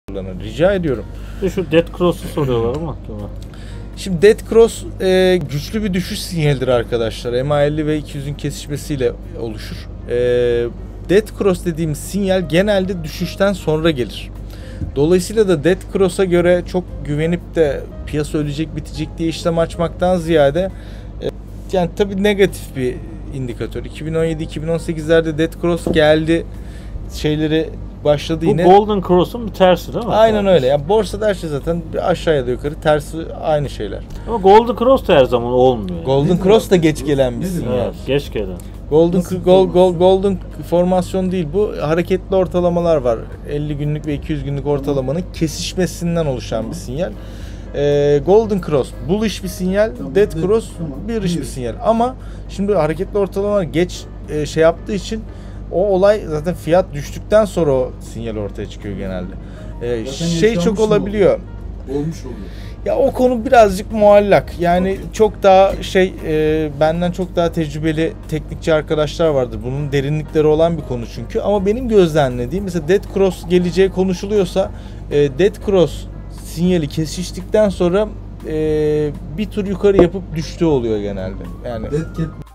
Rica ediyorum. Şu Dead Cross'u soruyorlar ama. Şimdi Dead Cross güçlü bir düşüş sinyalidir arkadaşlar. MA50 ve 200'ün kesişmesiyle oluşur. Dead Cross dediğimiz sinyal genelde düşüşten sonra gelir. Dolayısıyla da Dead Cross'a göre çok güvenip de piyasa ölecek bitecek diye işlem açmaktan ziyade yani tabii negatif bir indikatör. 2017-2018'lerde Dead Cross geldi, şeyleri başladı yine. Bu Golden Cross'un bir tersi değil mi? Aynen öyle. Yani borsada her şey zaten aşağı ya da yukarı tersi aynı şeyler. Ama Golden Cross da her zaman olmuyor. Golden Cross da geç gelen bir sinyal. Evet, geç gelen. Golden formasyon değil bu. Hareketli ortalamalar var. 50 günlük ve 200 günlük ortalamanın kesişmesinden oluşan bir sinyal. Golden Cross bullish bir sinyal, Dead Cross bearish bir sinyal. Ama şimdi hareketli ortalamalar geç şey yaptığı için o olay zaten fiyat düştükten sonra o sinyal ortaya çıkıyor genelde. Şey çok olabiliyor. Olmuş oluyor. Ya o konu birazcık muallak. Yani çok daha benden çok daha tecrübeli teknikçi arkadaşlar vardır. Bunun derinlikleri olan bir konu çünkü. Ama benim gözlemlediğim mesela Dead Cross geleceği konuşuluyorsa Dead Cross sinyali kesiştikten sonra bir tur yukarı yapıp düştüğü oluyor genelde. Yani Dead Cat